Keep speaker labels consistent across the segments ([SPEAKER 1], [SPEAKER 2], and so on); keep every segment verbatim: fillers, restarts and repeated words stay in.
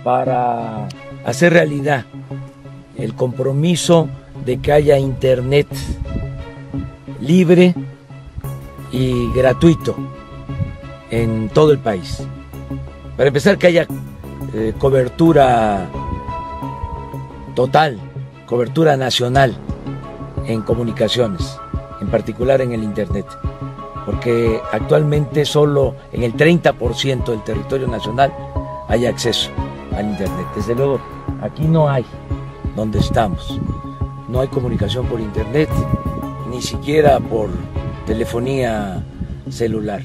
[SPEAKER 1] para hacer realidad el compromiso de que haya internet libre y gratuito en todo el país. Para empezar, que haya eh, cobertura total, cobertura nacional en comunicaciones, en particular en el internet, porque actualmente solo en el treinta por ciento del territorio nacional hay acceso al internet. Desde luego, aquí no hay, donde estamos, no hay comunicación por internet, ni siquiera por telefonía celular.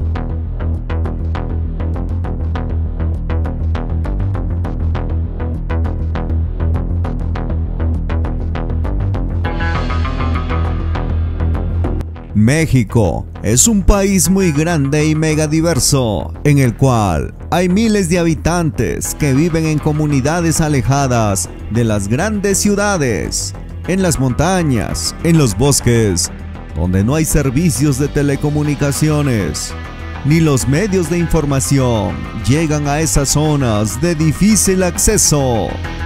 [SPEAKER 2] México es un país muy grande y mega diverso, en el cual hay miles de habitantes que viven en comunidades alejadas de las grandes ciudades, en las montañas, en los bosques, donde no hay servicios de telecomunicaciones, ni los medios de información llegan a esas zonas de difícil acceso.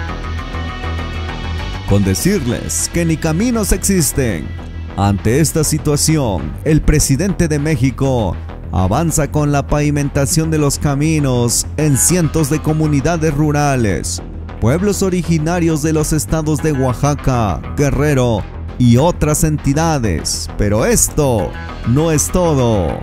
[SPEAKER 2] Con decirles que ni caminos existen. Ante esta situación, el presidente de México avanza con la pavimentación de los caminos en cientos de comunidades rurales, pueblos originarios de los estados de Oaxaca, Guerrero y otras entidades. Pero esto no es todo.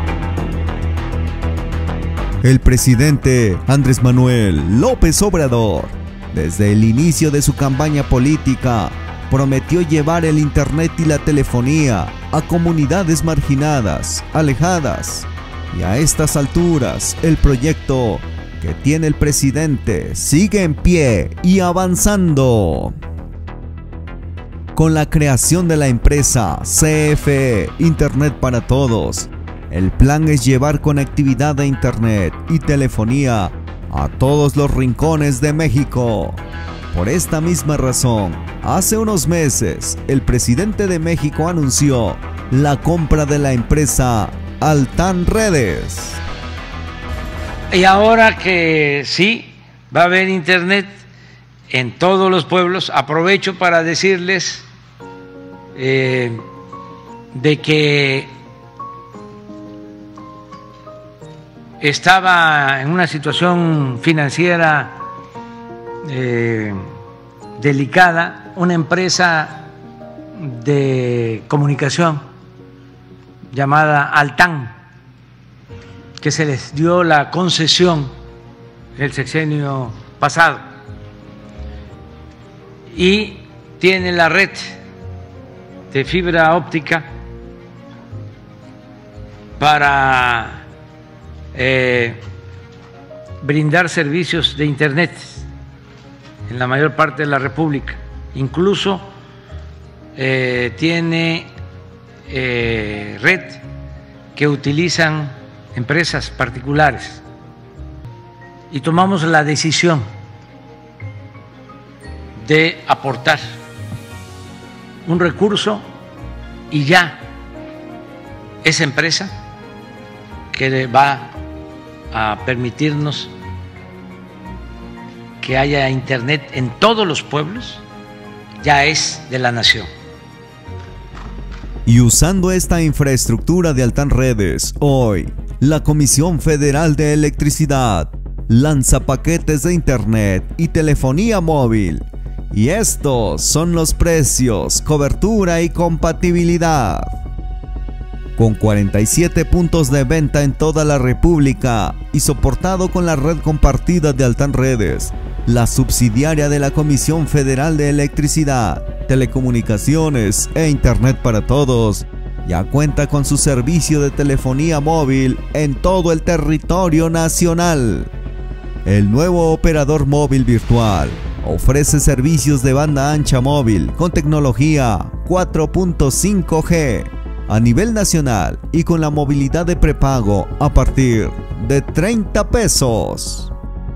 [SPEAKER 2] El presidente Andrés Manuel López Obrador, desde el inicio de su campaña política, prometió llevar el internet y la telefonía a comunidades marginadas, alejadas, y a estas alturas el proyecto que tiene el presidente sigue en pie y avanzando. Con la creación de la empresa C F E Internet para Todos, el plan es llevar conectividad a internet y telefonía a todos los rincones de México. Por esta misma razón, hace unos meses, el presidente de México anunció la compra de la empresa Altán Redes.
[SPEAKER 1] Y ahora que sí, va a haber internet en todos los pueblos, aprovecho para decirles eh, de que estaba en una situación financiera Eh, delicada, una empresa de comunicación llamada Altán, que se les dio la concesión el sexenio pasado y tiene la red de fibra óptica para eh, brindar servicios de internet en la mayor parte de la República. Incluso eh, tiene eh, red que utilizan empresas particulares. Y tomamos la decisión de aportar un recurso y ya esa empresa que va a permitirnos que haya internet en todos los pueblos, ya es de la nación.
[SPEAKER 2] Y usando esta infraestructura de Altán Redes, hoy, la Comisión Federal de Electricidad lanza paquetes de internet y telefonía móvil. Y estos son los precios, cobertura y compatibilidad. Con cuarenta y siete puntos de venta en toda la República y soportado con la red compartida de Altán Redes, la subsidiaria de la Comisión Federal de Electricidad, Telecomunicaciones e Internet para Todos, ya cuenta con su servicio de telefonía móvil en todo el territorio nacional. El nuevo operador móvil virtual ofrece servicios de banda ancha móvil con tecnología cuatro punto cinco G a nivel nacional y con la movilidad de prepago a partir de treinta pesos.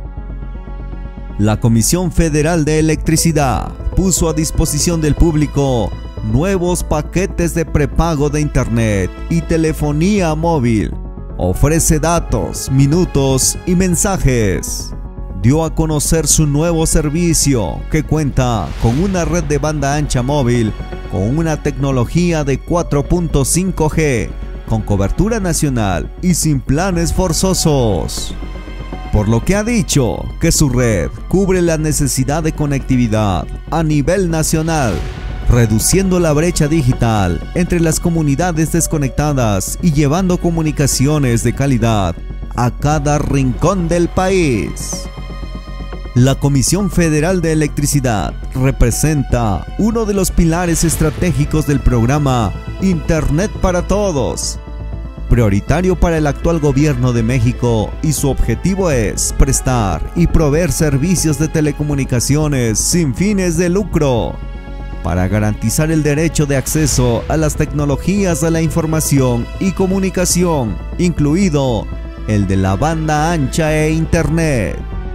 [SPEAKER 2] La Comisión Federal de Electricidad puso a disposición del público nuevos paquetes de prepago de internet y telefonía móvil. Ofrece datos, minutos y mensajes dio a conocer su nuevo servicio que cuenta con una red de banda ancha móvil con una tecnología de cuatro punto cinco G, con cobertura nacional y sin planes forzosos. Por lo que ha dicho que su red cubre la necesidad de conectividad a nivel nacional, reduciendo la brecha digital entre las comunidades desconectadas y llevando comunicaciones de calidad a cada rincón del país. La Comisión Federal de Electricidad representa uno de los pilares estratégicos del programa Internet para Todos, prioritario para el actual gobierno de México, y su objetivo es prestar y proveer servicios de telecomunicaciones sin fines de lucro, para garantizar el derecho de acceso a las tecnologías de la información y comunicación, incluido el de la banda ancha e Internet.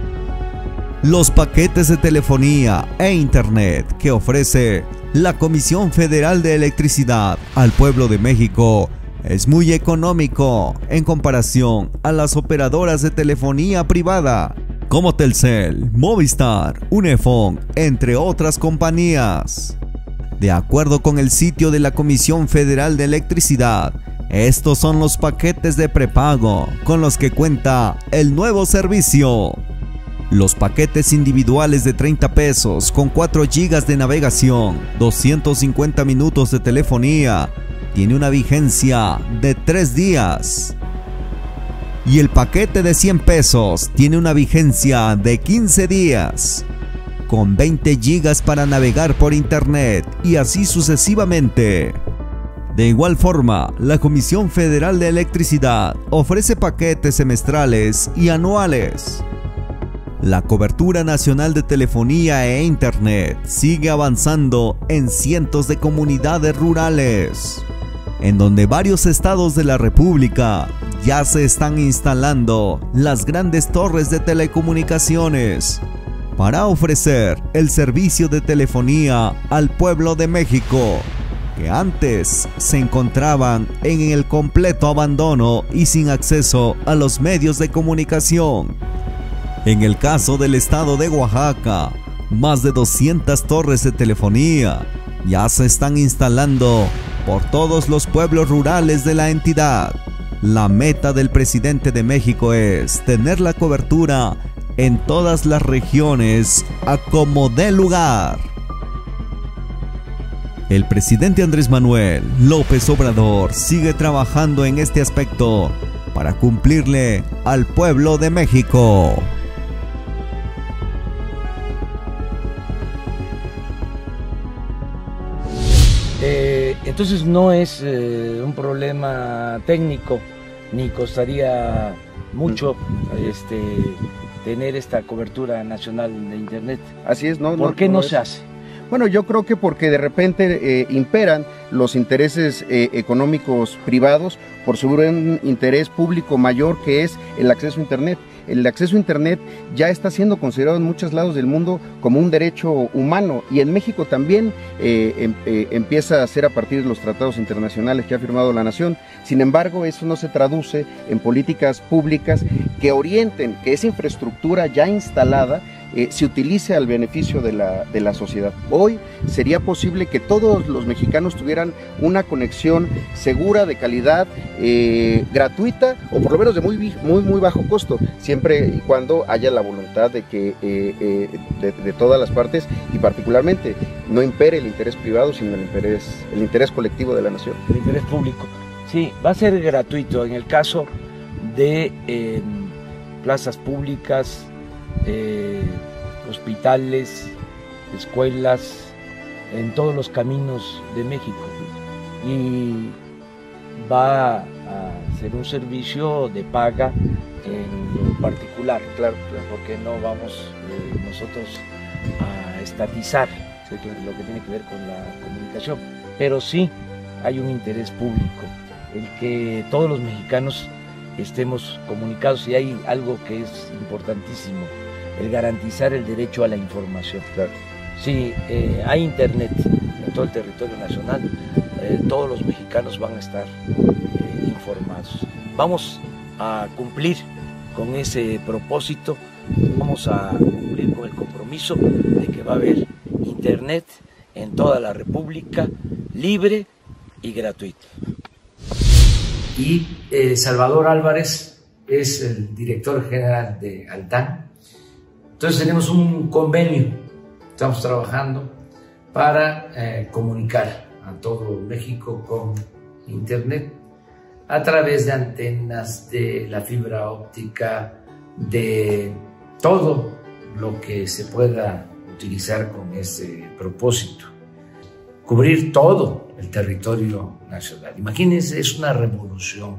[SPEAKER 2] Los paquetes de telefonía e Internet que ofrece la Comisión Federal de Electricidad al pueblo de México es muy económico en comparación a las operadoras de telefonía privada como Telcel, Movistar, Unifón, entre otras compañías. De acuerdo con el sitio de la Comisión Federal de Electricidad, estos son los paquetes de prepago con los que cuenta el nuevo servicio. Los paquetes individuales de treinta pesos con cuatro gigas de navegación, doscientos cincuenta minutos de telefonía, tiene una vigencia de tres días. Y el paquete de cien pesos tiene una vigencia de quince días, con veinte gigas para navegar por internet y así sucesivamente. De igual forma, la Comisión Federal de Electricidad ofrece paquetes semestrales y anuales. La cobertura nacional de telefonía e internet sigue avanzando en cientos de comunidades rurales, en donde varios estados de la República ya se están instalando las grandes torres de telecomunicaciones para ofrecer el servicio de telefonía al pueblo de México, que antes se encontraban en el completo abandono y sin acceso a los medios de comunicación. En el caso del estado de Oaxaca, más de doscientas torres de telefonía ya se están instalando por todos los pueblos rurales de la entidad. La meta del presidente de México es tener la cobertura en todas las regiones a como dé lugar. El presidente Andrés Manuel López Obrador sigue trabajando en este aspecto para cumplirle al pueblo de México.
[SPEAKER 1] Eh, entonces no es eh, un problema técnico, ni costaría mucho este, tener esta cobertura nacional de internet.
[SPEAKER 3] Así es, ¿no?
[SPEAKER 1] ¿Por
[SPEAKER 3] no,
[SPEAKER 1] qué no,
[SPEAKER 3] no
[SPEAKER 1] se hace?
[SPEAKER 3] Bueno, yo creo que porque de repente eh, imperan los intereses eh, económicos privados por sobre un interés público mayor, que es el acceso a internet. El acceso a internet ya está siendo considerado en muchos lados del mundo como un derecho humano, y en México también eh, em, eh, empieza a ser a partir de los tratados internacionales que ha firmado la nación. Sin embargo, eso no se traduce en políticas públicas que orienten que esa infraestructura ya instalada Eh, se utilice al beneficio de la, de la sociedad. Hoy sería posible que todos los mexicanos tuvieran una conexión segura, de calidad, eh, gratuita, o por lo menos de muy, muy, muy bajo costo, siempre y cuando haya la voluntad de que eh, eh, de, de todas las partes, y particularmente no impere el interés privado, sino el interés, el interés colectivo de la nación.
[SPEAKER 1] El interés público. Sí, va a ser gratuito en el caso de eh, plazas públicas, Eh, hospitales, escuelas, en todos los caminos de México, y va a ser un servicio de paga en lo particular, claro, porque no vamos eh, nosotros a estatizar lo que tiene que ver con la comunicación, pero sí hay un interés público, el que todos los mexicanos estemos comunicados, y hay algo que es importantísimo: el garantizar el derecho a la información. Claro. Si eh, hay internet en todo el territorio nacional, eh, todos los mexicanos van a estar eh, informados. Vamos a cumplir con ese propósito vamos a cumplir con el compromiso de que va a haber internet en toda la República, libre y gratuito. Y eh, Salvador Álvarez es el director general de Altán. Entonces tenemos un convenio, estamos trabajando para eh, comunicar a todo México con internet a través de antenas, de la fibra óptica, de todo lo que se pueda utilizar con ese propósito. Cubrir todo el territorio nacional. Imagínense, es una revolución,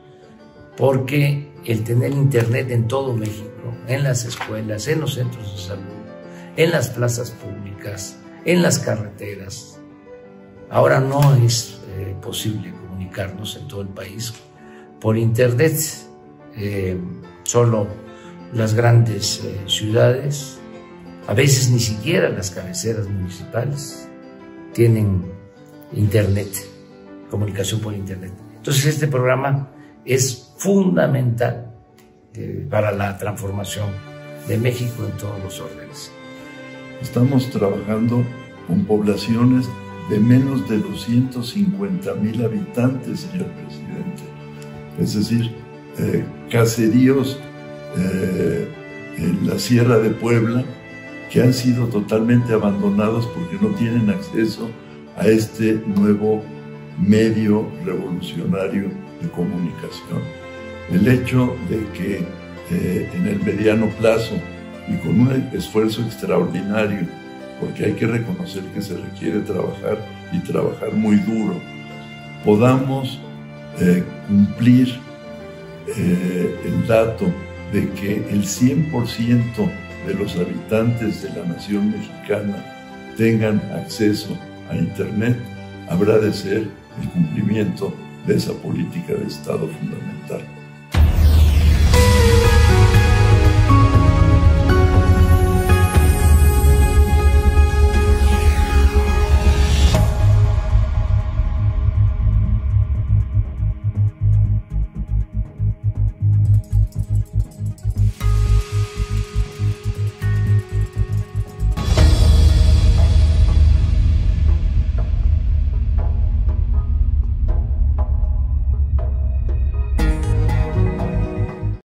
[SPEAKER 1] porque el tener internet en todo México, en las escuelas, en los centros de salud, en las plazas públicas, en las carreteras, ahora no es eh, posible comunicarnos en todo el país por internet. Eh, solo las grandes eh, ciudades, a veces ni siquiera las cabeceras municipales, tienen internet, comunicación por internet. Entonces este programa es fundamental eh, para la transformación de México en todos los órdenes.
[SPEAKER 4] Estamos trabajando con poblaciones de menos de doscientos cincuenta mil habitantes, señor presidente. Es decir, eh, caseríos eh, en la Sierra de Puebla que han sido totalmente abandonados porque no tienen acceso a este nuevo medio revolucionario de comunicación. El hecho de que eh, en el mediano plazo y con un esfuerzo extraordinario, porque hay que reconocer que se requiere trabajar y trabajar muy duro, podamos eh, cumplir eh, el dato de que el cien por ciento de los habitantes de la nación mexicana tengan acceso a Internet, habrá de ser el cumplimiento de esa política de Estado fundamental.